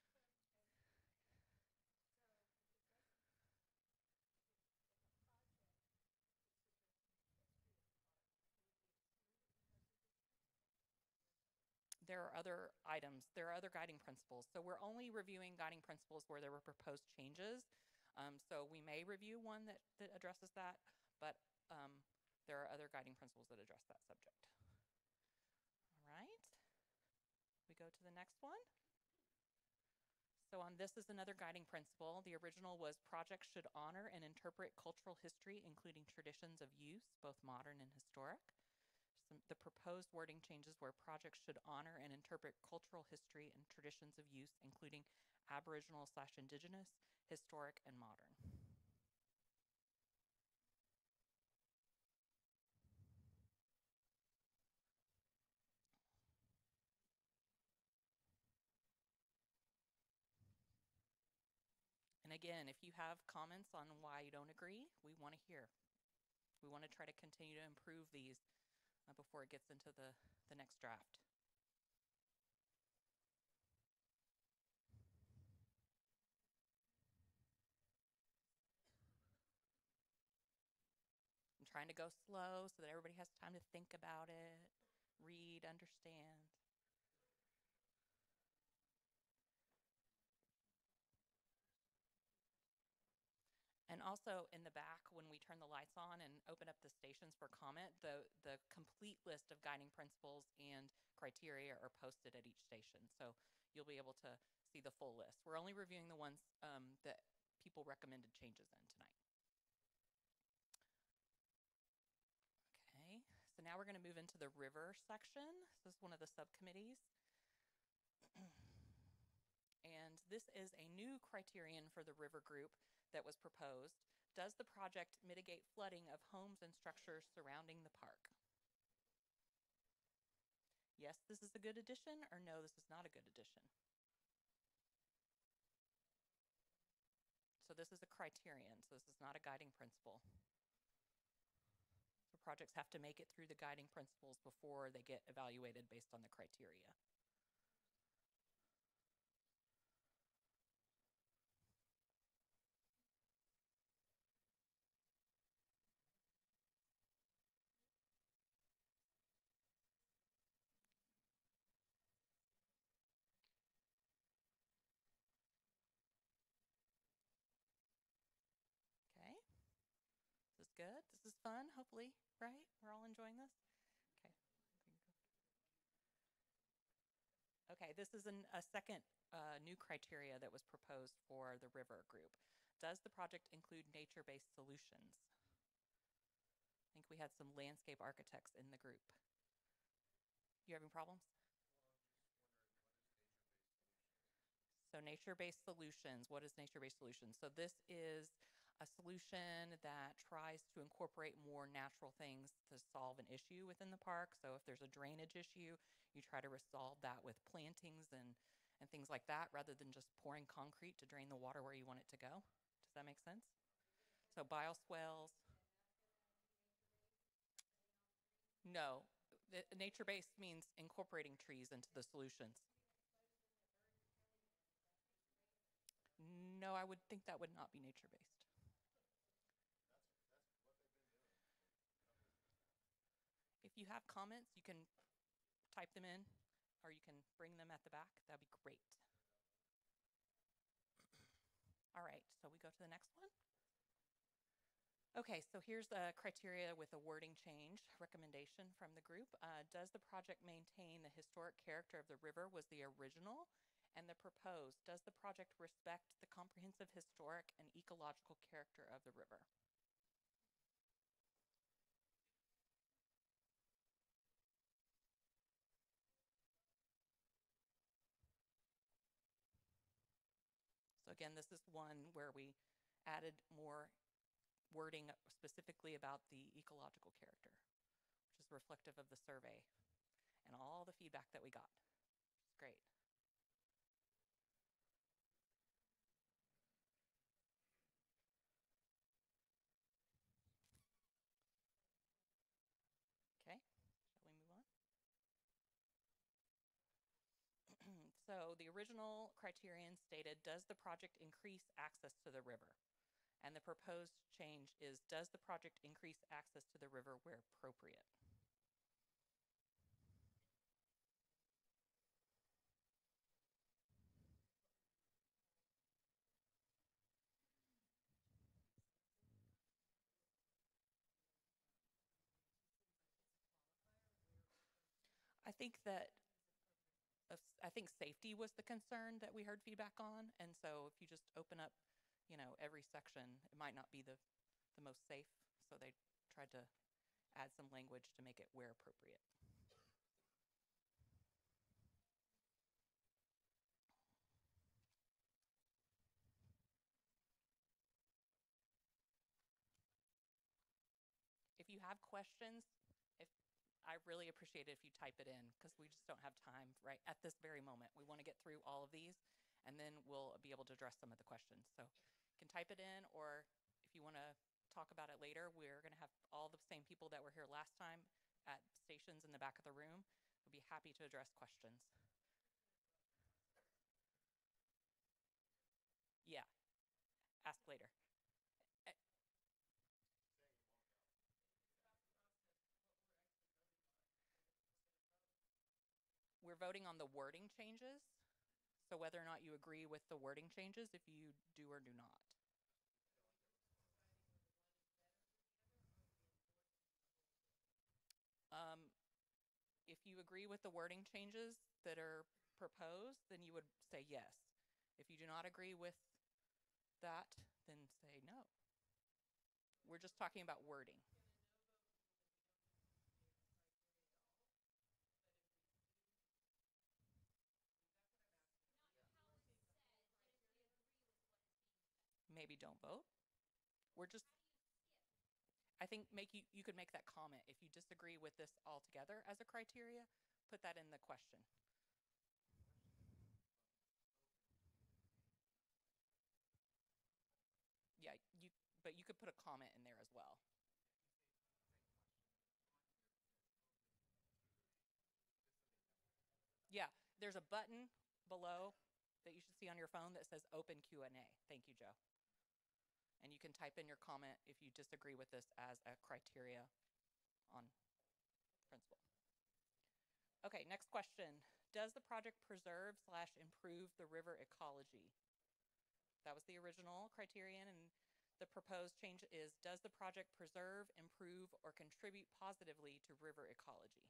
There are other items, there are other guiding principles. So we're only reviewing guiding principles where there were proposed changes. Um, so we may review one that, that addresses that, but um, there are other guiding principles that address that subject. All right, we go to the next one. So on this is another guiding principle. The original was, projects should honor and interpret cultural history, including traditions of use, both modern and historic. Some, the proposed wording changes where projects should honor and interpret cultural history and traditions of use, including Aboriginal slash Indigenous, historic, and modern. And again, if you have comments on why you don't agree, we want to hear. We want to try to continue to improve these uh, before it gets into the, the next draft. I'm trying to go slow so that everybody has time to think about it, read, understand. And also in the back, when we turn the lights on and open up the stations for comment, the, the complete list of guiding principles and criteria are posted at each station. So you'll be able to see the full list. We're only reviewing the ones um, that people recommended changes in tonight. Okay, so now we're going to move into the river section. This is one of the subcommittees. And this is a new criterion for the river group that was proposed. Does the project mitigate flooding of homes and structures surrounding the park? Yes, this is a good addition, or no, this is not a good addition. So this is a criterion, so this is not a guiding principle. So projects have to make it through the guiding principles before they get evaluated based on the criteria. Good. This is fun, hopefully, right? We're all enjoying this? Okay. Okay, this is an, a second uh, new criteria that was proposed for the river group. Does the project include nature-based solutions? I think we had some landscape architects in the group. You having problems? So nature-based solutions, what is nature-based solutions? So this is a solution that tries to incorporate more natural things to solve an issue within the park. So if there's a drainage issue, you try to resolve that with plantings and, and things like that, rather than just pouring concrete to drain the water where you want it to go. Does that make sense? So bioswales. No, nature-based means incorporating trees into the solutions. No, I would think that would not be nature-based. If you have comments, you can type them in or you can bring them at the back. That'd be great. All right, so we go to the next one. Okay, so here's the criteria with a wording change recommendation from the group. Uh, does the project maintain the historic character of the river was the original, and the proposed, does the project respect the comprehensive historic and ecological character of the river? So again, this is one where we added more wording specifically about the ecological character, which is reflective of the survey and all the feedback that we got. It's great. Okay, shall we move on? So the original criterion stated, does the project increase access to the river? And the proposed change is, does the project increase access to the river where appropriate? I think that of s- I think safety was the concern that we heard feedback on, and so if you just open up, you know, every section, it might not be the the most safe. So they tried to add some language to make it where appropriate. If you have questions, if I really appreciate it if you type it in, because we just don't have time right at this very moment. We want to get through all of these, and then we'll be able to address some of the questions. So you can type it in, or if you want to talk about it later, we're going to have all the same people that were here last time at stations in the back of the room. We'll be happy to address questions. Yeah, ask later. Eh, We're voting on the wording changes. So whether or not you agree with the wording changes, if you do or do not. Um, if you agree with the wording changes that are proposed, then you would say yes. If you do not agree with that, then say no. We're just talking about wording. Maybe don't vote. We're just, I think make you, you could make that comment. If you disagree with this altogether as a criteria, put that in the question. Yeah, you, but you could put a comment in there as well. Yeah, there's a button below that you should see on your phone that says open Q and A. Thank you, Joe. And you can type in your comment if you disagree with this as a criteria on principle. Okay, next question. Does the project preserve slash improve the river ecology? That was the original criterion, and the proposed change is, does the project preserve, improve, or contribute positively to river ecology?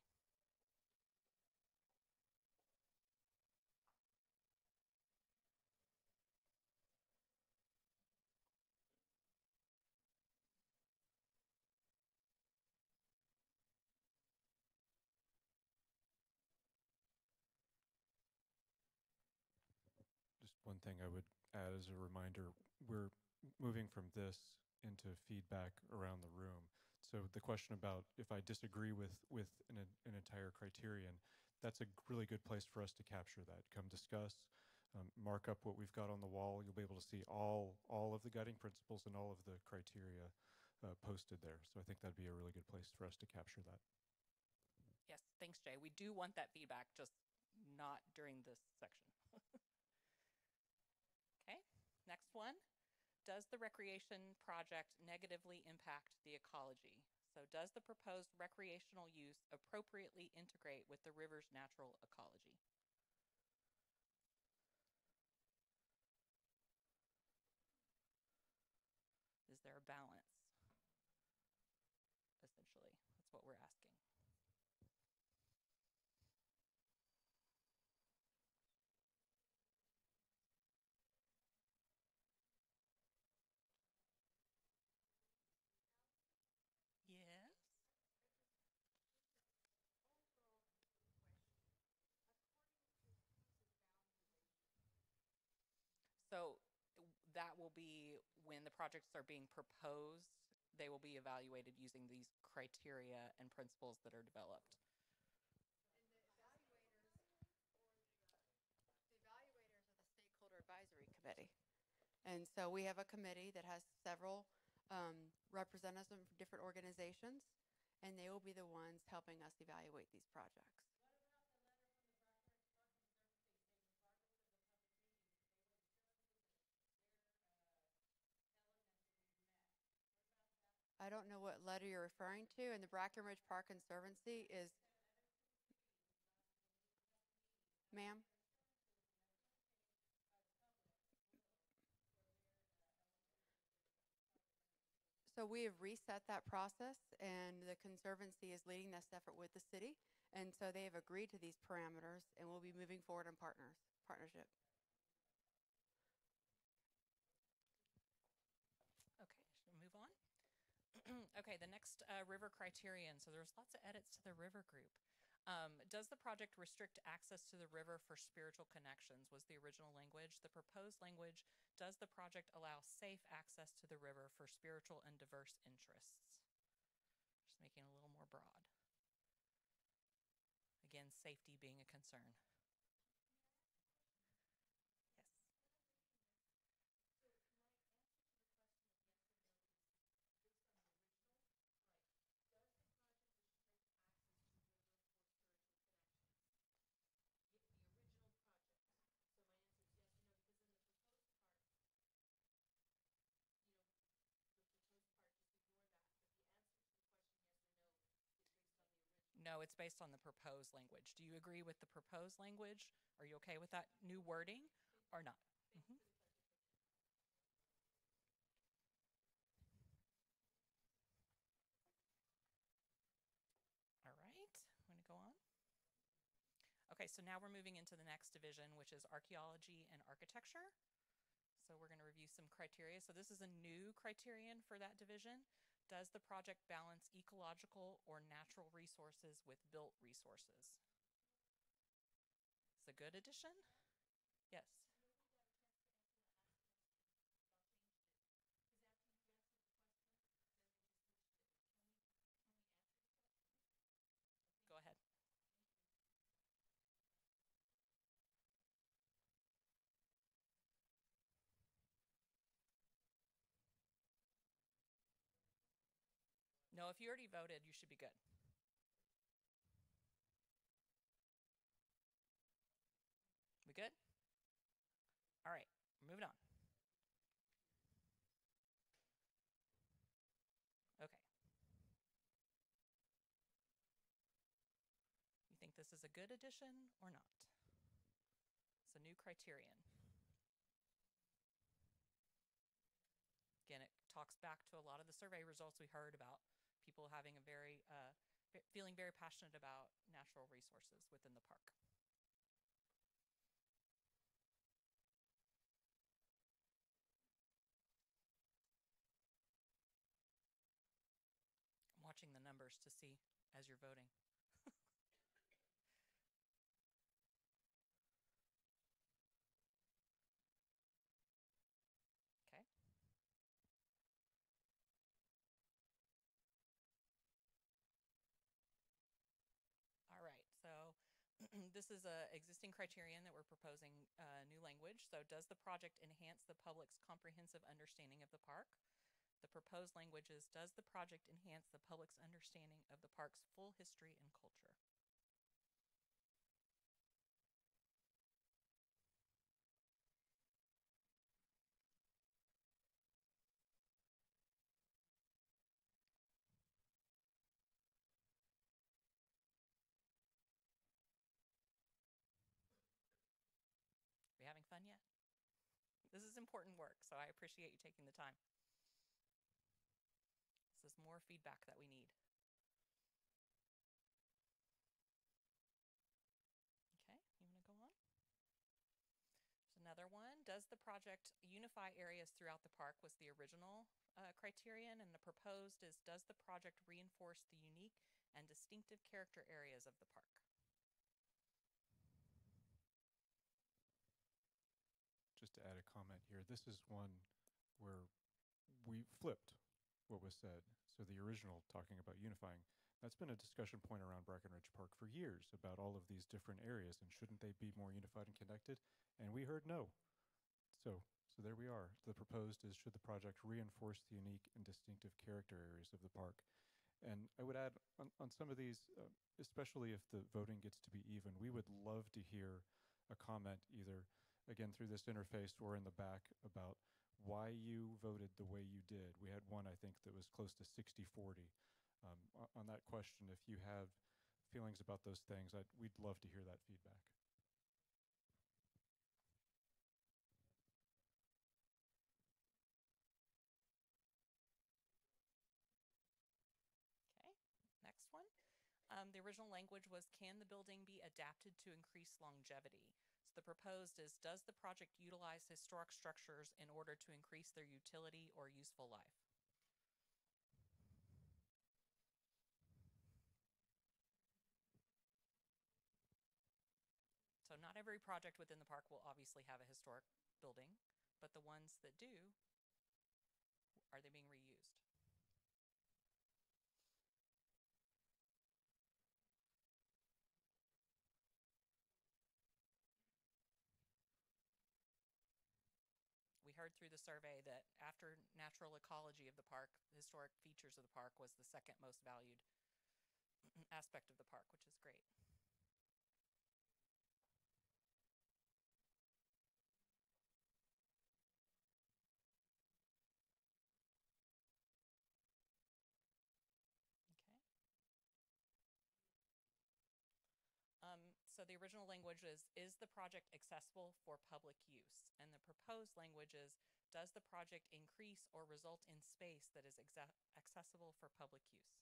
Just one thing I would add as a reminder, we're moving from this into feedback around the room. So the question about if I disagree with, with an, an entire criterion, that's a really good place for us to capture that. Come discuss, um, mark up what we've got on the wall. You'll be able to see all, all of the guiding principles and all of the criteria uh, posted there. So I think that'd be a really good place for us to capture that. Yes, thanks, Jay. We do want that feedback, just not during this section. Okay, next one. Does the recreation project negatively impact the ecology? So does the proposed recreational use appropriately integrate with the river's natural ecology? Is there a balance? Essentially, that's what we're asking. Yes. So w- that will be when the projects are being proposed, they will be evaluated using these criteria and principles that are developed. The evaluators are the Stakeholder Advisory Committee. And so we have a committee that has several um, representatives from different organizations, and they will be the ones helping us evaluate these projects. I don't know what letter you're referring to, and the Brackenridge Park Conservancy is, ma'am? So we have reset that process, and the Conservancy is leading this effort with the city. And so they have agreed to these parameters, and we'll be moving forward in partners, partnership. Okay, should we move on? Okay, the next uh, river criterion. So there's lots of edits to the river group. Um, does the project restrict access to the river for spiritual connections was the original language. The proposed language, does the project allow safe access to the river for spiritual and diverse interests? Just making it a little more broad. Again, safety being a concern. Yes. No, it's based on the proposed language. Do you agree with the proposed language? Are you okay with that new wording or not? Mhm. All right, I'm going to go on. Okay, so now we're moving into the next division, which is archaeology and architecture. So we're going to review some criteria. So this is a new criterion for that division. Does the project balance ecological or natural resources with built resources? It's a good addition? Yes. Go ahead. No, if you already voted, you should be good. We good? All right, moving on. Okay. You think this is a good addition or not? It's a new criterion. Again, it talks back to a lot of the survey results we heard about people having a very, uh, feeling very passionate about natural resources within the park. I'm watching the numbers to see as you're voting. Okay. All right, so this is a existing criterion that we're proposing uh, new language. So does the project enhance the public's comprehensive understanding of the park? The proposed language is, does the project enhance the public's understanding of the park's full history and culture? This is important work, so I appreciate you taking the time. This is more feedback that we need. Okay, you want to go on? There's another one. Does the project unify areas throughout the park was the original uh, criterion, and the proposed is, does the project reinforce the unique and distinctive character areas of the park? Just to add a comment here, this is one where we flipped what was said. So the original talking about unifying, that's been a discussion point around Brackenridge Park for years about all of these different areas and shouldn't they be more unified and connected? And we heard no. So, so there we are. The proposed is, should the project reinforce the unique and distinctive character areas of the park? And I would add on, on some of these, uh, especially if the voting gets to be even, we would love to hear a comment either, again, through this interface or in the back about why you voted the way you did. We had one, I think, that was close to sixty forty. Um, on that question, if you have feelings about those things, I'd, we'd love to hear that feedback. Okay, next one. Um, the original language was, can the building be adapted to increase longevity? So the proposed is, does the project utilize historic structures in order to increase their utility or useful life? So not every project within the park will obviously have a historic building, but the ones that do, are they being reused? We heard through the survey that after natural ecology of the park, historic features of the park was the second most valued aspect of the park, which is great. Um, so the original language is, is the project accessible for public use? And the proposed language is, does the project increase or result in space that is accessible for public use?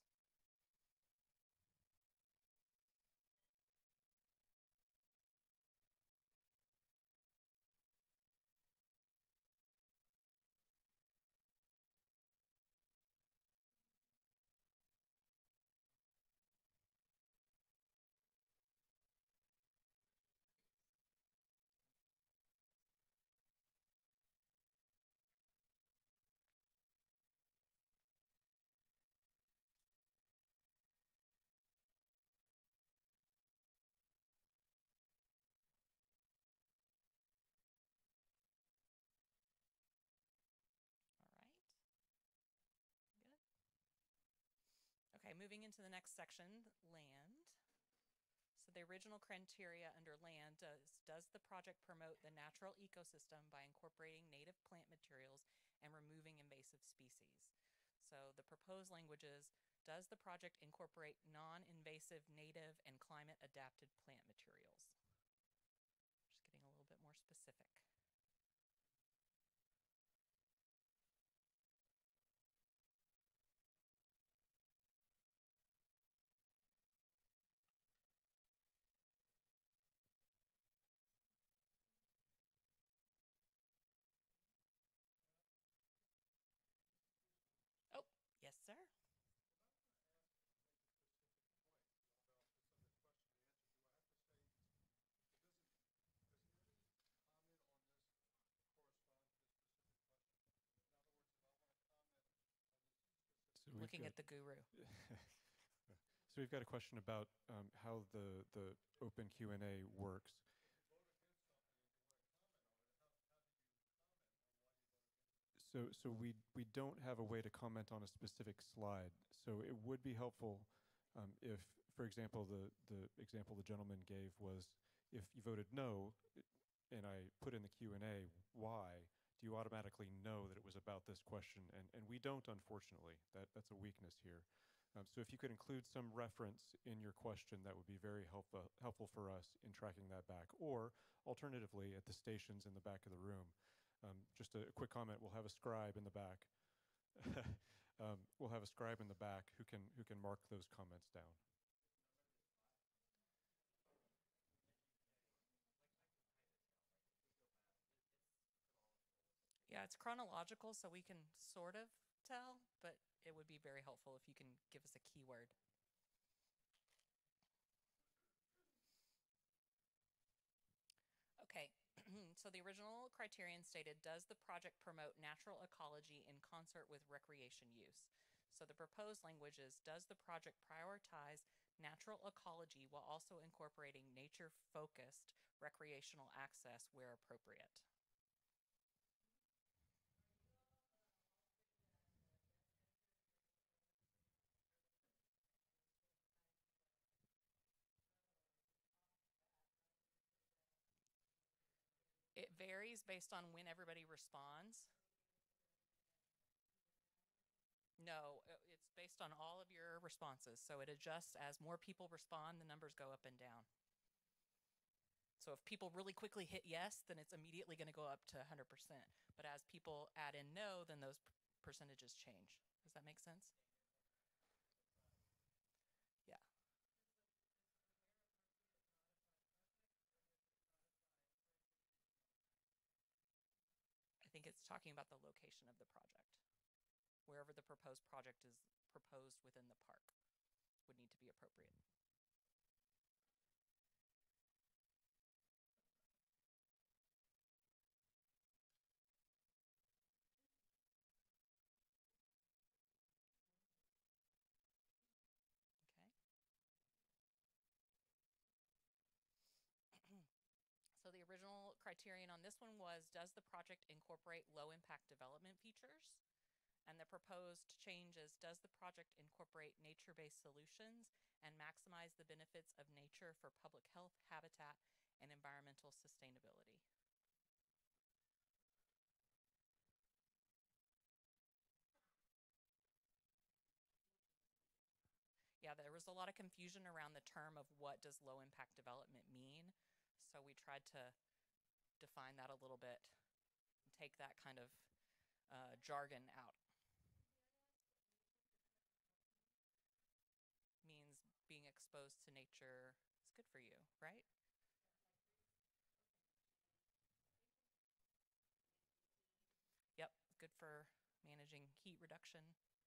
Okay, moving into the next section, land. So the original criteria under land does, does the project promote the natural ecosystem by incorporating native plant materials and removing invasive species? So the proposed language is, does the project incorporate non-invasive native and climate adapted plant materials? Just getting a little bit more specific. Yes, sir. So Looking got, at the guru. So we've got a question about um, how the, the open Q and A works. So, so we, we don't have a way to comment on a specific slide. So it would be helpful um, if, for example, the, the example the gentleman gave was, if you voted no, and I put in the Q and A, why, do you automatically know that it was about this question? And, and we don't, unfortunately. That, that's a weakness here. Um, so if you could include some reference in your question, that would be very helpful, helpful for us in tracking that back. Or, alternatively, at the stations in the back of the room, Um, just a quick comment, we'll have a scribe in the back. um, we'll have a scribe in the back who can, who can mark those comments down. Yeah, it's chronological, so we can sort of tell, but it would be very helpful if you can give us a keyword. Okay, so the original criterion stated, does the project promote natural ecology in concert with recreation use? So the proposed language is, does the project prioritize natural ecology while also incorporating nature-focused recreational access where appropriate? It varies based on when everybody responds. No, uh, it's based on all of your responses. So it adjusts as more people respond, the numbers go up and down. So if people really quickly hit yes, then it's immediately going to go up to one hundred percent. But as people add in no, then those percentages change. Does that make sense? Yeah. I think it's talking about the location of the project. Wherever the proposed project is proposed within the park would need to be appropriate. Okay. So the original criterion on this one was, does the project incorporate low impact development features? And the proposed change is, does the project incorporate nature-based solutions and maximize the benefits of nature for public health, habitat, and environmental sustainability? Yeah, there was a lot of confusion around the term of what does low impact development mean. So we tried to define that a little bit and take that kind of uh, jargon out. Means being exposed to nature is good for you, right? Yep, good for managing heat reduction.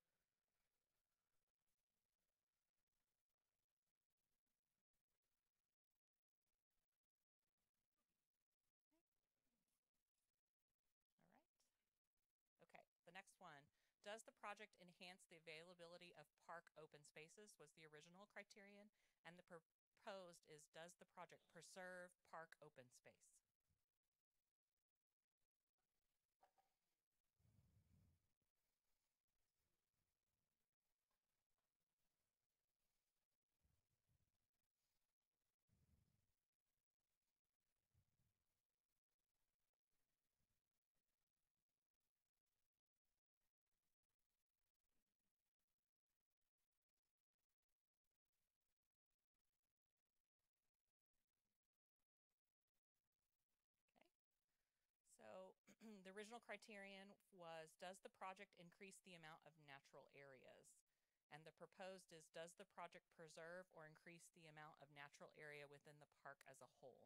Okay, the next one. Does the project enhance the availability of park open spaces was the original criterion, and the proposed is, does the project preserve park open space? So the original criterion was, does the project increase the amount of natural areas? And the proposed is, does the project preserve or increase the amount of natural area within the park as a whole?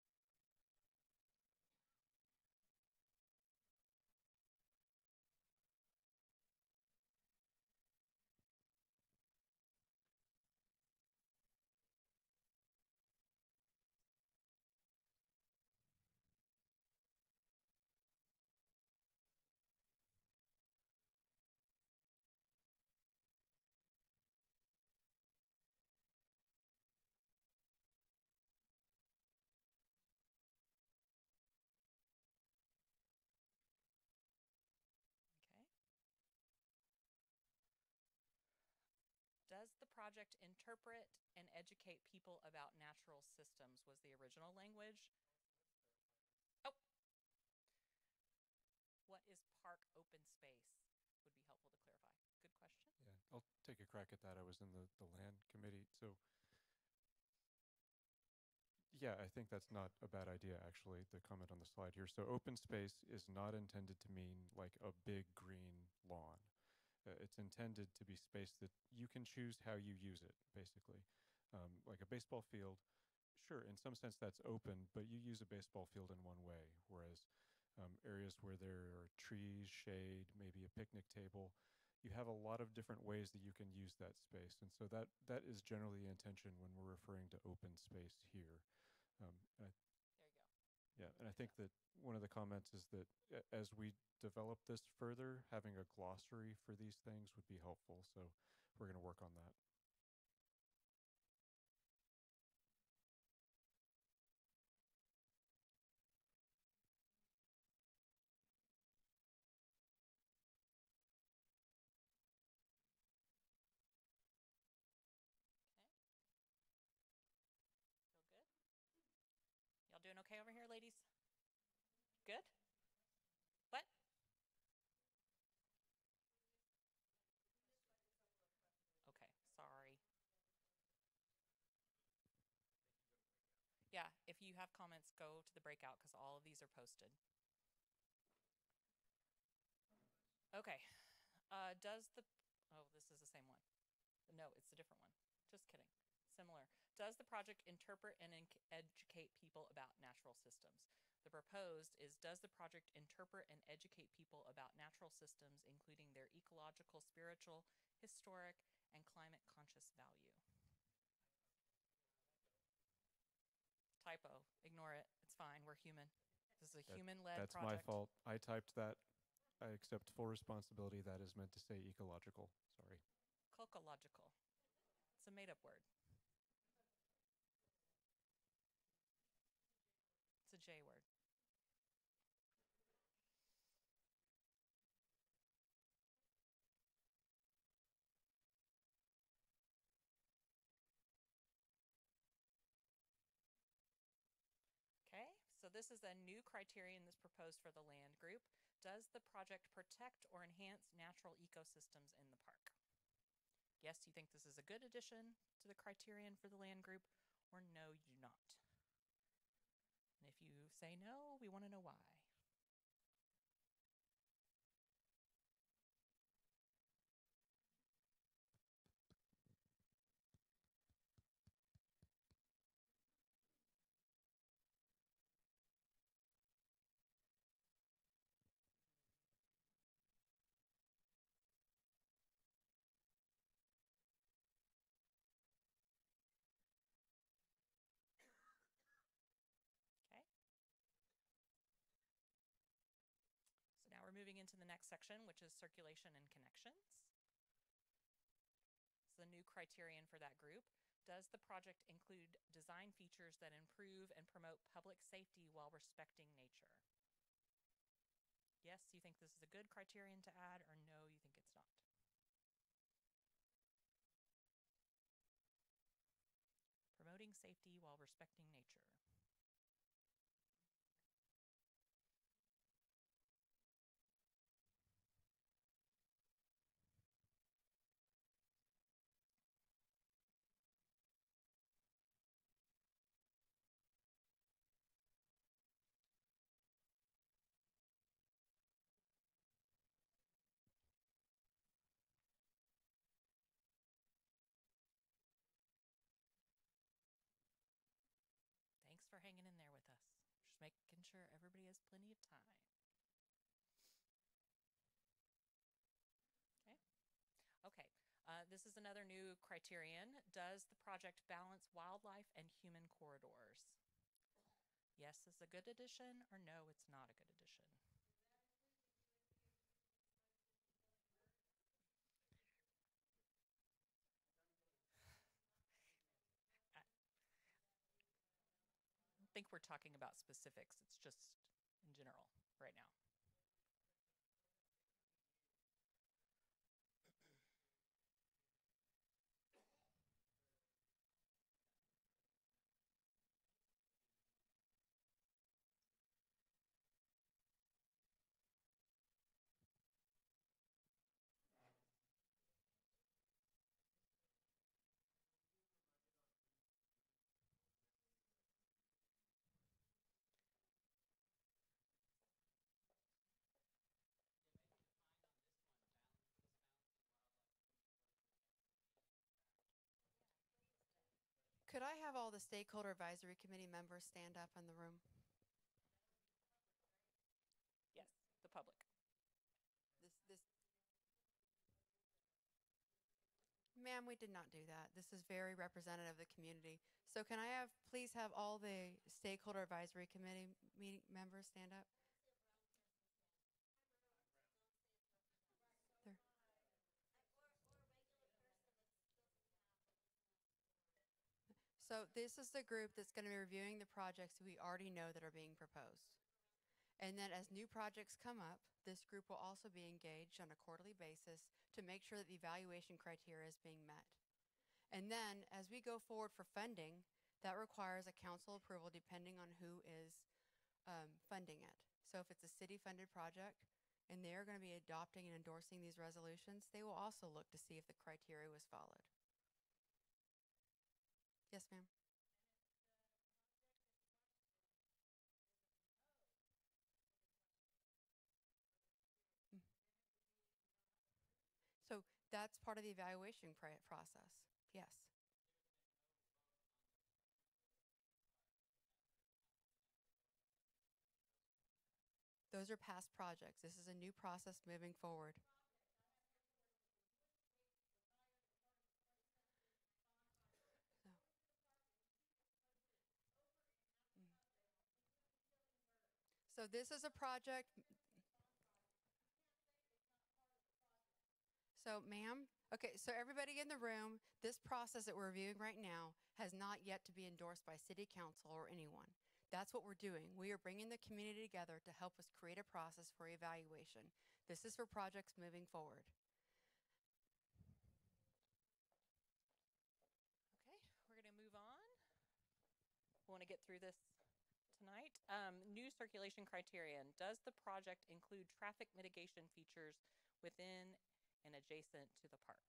Okay. Does the project interpret and educate people about natural systems was the original language. Oh. What is park open space? Would be helpful to clarify. Good question. Yeah, I'll take a crack at that. I was in the, the land committee. So Yeah, I think that's not a bad idea, actually, the comment on the slide here. So open space is not intended to mean like a big green lawn. Uh, it's intended to be space that you can choose how you use it, basically. Um, like a baseball field, sure, in some sense that's open, but you use a baseball field in one way, whereas um, areas where there are trees, shade, maybe a picnic table, you have a lot of different ways that you can use that space. And so that, that is generally the intention when we're referring to open space here. Um, and I, There you go. yeah, and I think that one of the comments is that a- as we develop this further, having a glossary for these things would be helpful. So we're going to work on that. Y'all doing okay over here, ladies? Good? What? Okay, sorry. Yeah, if you have comments, go to the breakout because all of these are posted. Okay. Uh, does the, oh, this is the same one. No, it's a different one. Just kidding. Similar. Does the project interpret and en- educate people about natural systems? The proposed is, does the project interpret and educate people about natural systems, including their ecological, spiritual, historic, and climate conscious value? Typo. Ignore it. It's fine. We're human. This is a That- human-led That's project. my fault. I typed that. I accept full responsibility. That is meant to say ecological. Sorry. Cocological. It's a made-up word. It's a J word. Okay, so this is a new criterion that's proposed for the land group. Does the project protect or enhance natural ecosystems in the park? Yes, you think this is a good addition to the criterion for the land group, or no, you do not. And if you say no, we want to know why. Okay. So now we're moving into the next section, which is circulation and connections. It's the new criterion for that group. Does the project include design features that improve and promote public safety while respecting nature? Yes, you think this is a good criterion to add, or no, you think it's not? Promoting safety while respecting nature. Thanks for hanging in there with us. Just making sure everybody has plenty of time. Okay. Okay. Uh, this is another new criterion. Does the project balance wildlife and human corridors? Yes, it's a good addition, or no, it's not a good addition. I don't think we're talking about specifics. It's just in general right now. Could I have all the stakeholder advisory committee members stand up in the room? Yes, the public. This, this. Ma'am, we did not do that. This is very representative of the community. So can I have, please have all the stakeholder advisory committee meeting members stand up? There. So this is the group that's going to be reviewing the projects we already know that are being proposed. And then as new projects come up, this group will also be engaged on a quarterly basis to make sure that the evaluation criteria is being met. And then as we go forward for funding, that requires a council approval depending on who is um, funding it. So if it's a city-funded project and they're going to be adopting and endorsing these resolutions, they will also look to see if the criteria was followed. Yes, ma'am. Mm. So that's part of the evaluation pr- process. Yes. Those are past projects. This is a new process moving forward. So, mm. So this is a project. So, ma'am, okay, so everybody in the room, this process that we're reviewing right now has not yet to be endorsed by city council or anyone. That's what we're doing. We are bringing the community together to help us create a process for evaluation. This is for projects moving forward. Okay, we're going to move on. We want to get through this tonight. Um, new circulation criterion. Does the project include traffic mitigation features within and adjacent to the park?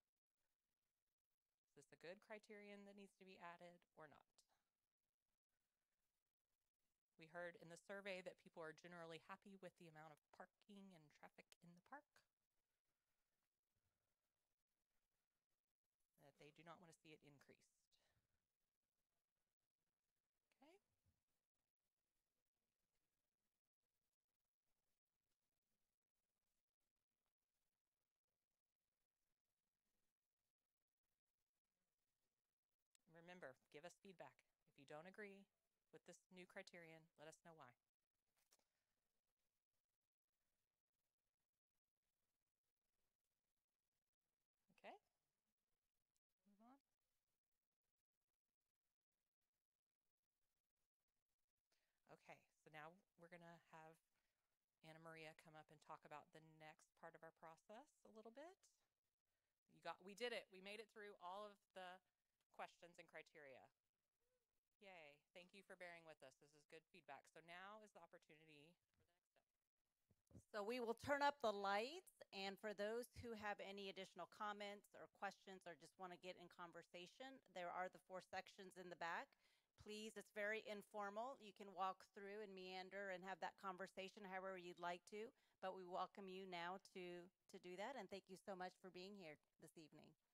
Is this a good criterion that needs to be added or not? We heard in the survey that people are generally happy with the amount of parking and traffic in the park, that they do not want to see it increased. Okay. Remember, give us feedback. If you don't agree with this new criterion, let us know why. Okay. Move on. Okay, so now we're going to have Anna Maria come up and talk about the next part of our process a little bit. You got, we did it. We made it through all of the questions and criteria. Yay. Thank you for bearing with us. This is good feedback. So now is the opportunity for the next step. So we will turn up the lights, and for those who have any additional comments or questions or just want to get in conversation, there are the four sections in the back. Please, it's very informal. You can walk through and meander and have that conversation however you'd like to, but we welcome you now to, to do that, and thank you so much for being here this evening.